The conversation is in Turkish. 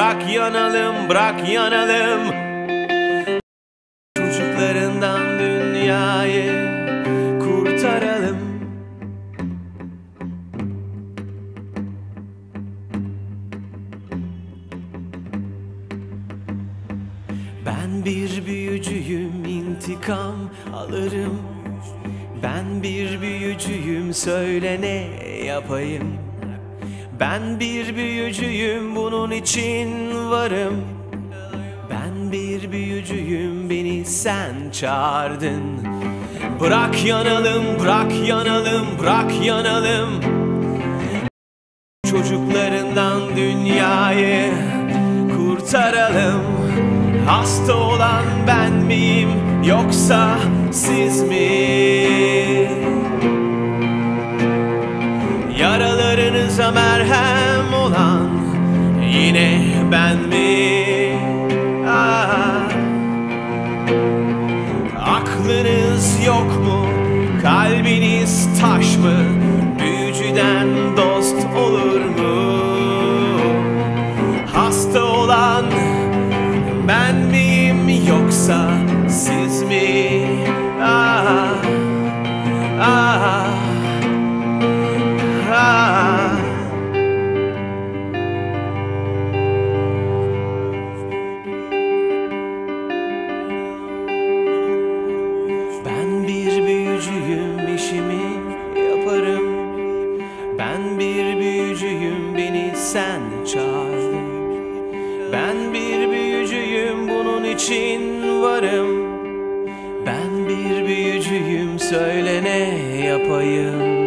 bırak yanalım, bırak yanalım. Çocuklarından dünyayı kurtaralım. Ben bir büyücüyüm, intikam alırım. Ben bir büyücüyüm, söyle ne yapayım. Ben bir büyücüyüm, bunun için varım. Ben bir büyücüyüm, beni sen çağırdın. Bırak yanalım, bırak yanalım, bırak yanalım. Çocuklarından dünyayı kurtaralım. Hasta olan ben miyim yoksa siz mi? Yaralarınıza merhem olan yine ben mi? Aklınız yok mu? Kalbiniz taş mı? Büyücüden dost olur mu? Hasta olan ben miyim yoksa siz mi? Ben bir büyücüyüm, işimi yaparım. Ben bir büyücüyüm, beni sen çağırdın. Ben bir büyücüyüm, bunun için varım. Ben bir büyücüyüm, söyle ne yapayım.